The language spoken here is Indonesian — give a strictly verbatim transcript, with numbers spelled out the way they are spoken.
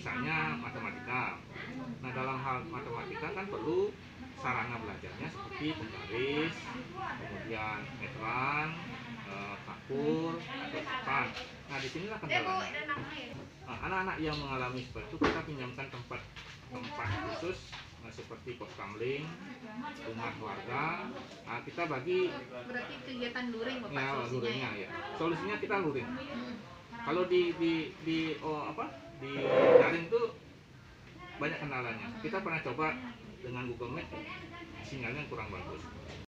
misalnya matematika. Nah, dalam hal matematika kan perlu sarana belajarnya seperti penggaris, kemudian meteran, eh, kapur, atau cepat. Nah, disinilah kendalanya. Nah, anak-anak yang mengalami seperti itu kita pinjamkan tempat tempat khusus, nah, seperti pos kamling, rumah warga. Nah, kita bagi. Berarti kegiatan luring Bapak, Ya, solusinya luringnya ya? ya. Solusinya kita luring. Hmm. Kalau di di di oh apa di daring tuh banyak kendalanya. Kita pernah coba dengan Google Map, sinyalnya kurang bagus.